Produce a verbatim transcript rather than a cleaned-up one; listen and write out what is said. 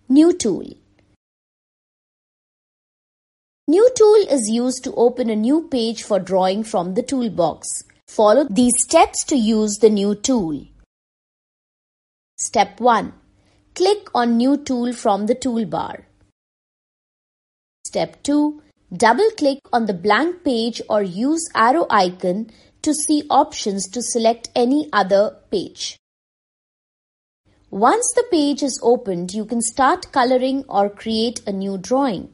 New tool. New tool is used to open a new page for drawing from the toolbox. Follow these steps to use the new tool. Step one. Click on New tool from the toolbar. Step two. Double-click on the blank page or use arrow icon to see options to select any other page. Once the page is opened, you can start coloring or create a new drawing.